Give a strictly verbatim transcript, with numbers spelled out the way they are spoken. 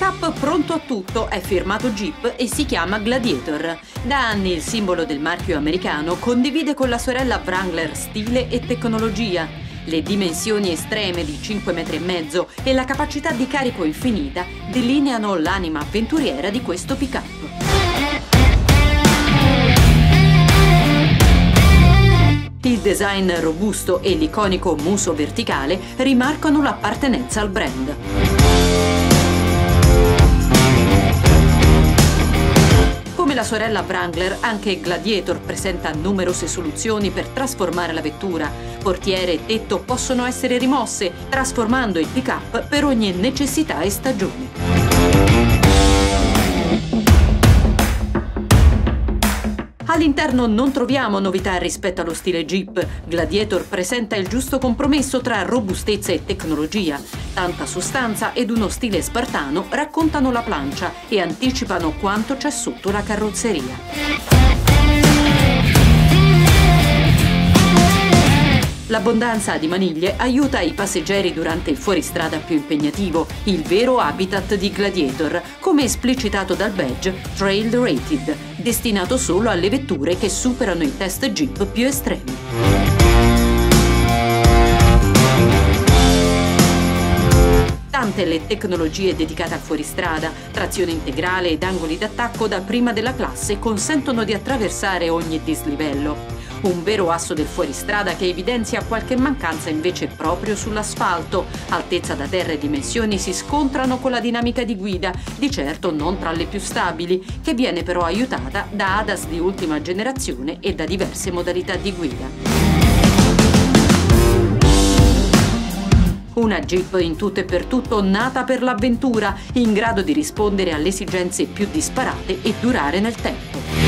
pick-up pronto a tutto, è firmato Jeep e si chiama Gladiator. Da anni il simbolo del marchio americano condivide con la sorella Wrangler stile e tecnologia. Le dimensioni estreme di cinque metri e mezzo e la capacità di carico infinita delineano l'anima avventuriera di questo pick-up. Il design robusto e l'iconico muso verticale rimarcano l'appartenenza al brand. Come la sorella Wrangler, anche Gladiator presenta numerose soluzioni per trasformare la vettura. Portiere e tetto possono essere rimosse, trasformando il pick-up per ogni necessità e stagione. All'interno non troviamo novità rispetto allo stile Jeep. Gladiator presenta il giusto compromesso tra robustezza e tecnologia. Tanta sostanza ed uno stile spartano raccontano la plancia e anticipano quanto c'è sotto la carrozzeria. L'abbondanza di maniglie aiuta i passeggeri durante il fuoristrada più impegnativo, il vero habitat di Gladiator, come esplicitato dal badge Trail Rated, destinato solo alle vetture che superano i test Jeep più estremi. Tante le tecnologie dedicate al fuoristrada, trazione integrale ed angoli d'attacco da prima della classe consentono di attraversare ogni dislivello. Un vero asso del fuoristrada che evidenzia qualche mancanza invece proprio sull'asfalto. Altezza da terra e dimensioni si scontrano con la dinamica di guida, di certo non tra le più stabili, che viene però aiutata da A D A S di ultima generazione e da diverse modalità di guida. Una Jeep in tutto e per tutto nata per l'avventura, in grado di rispondere alle esigenze più disparate e durare nel tempo.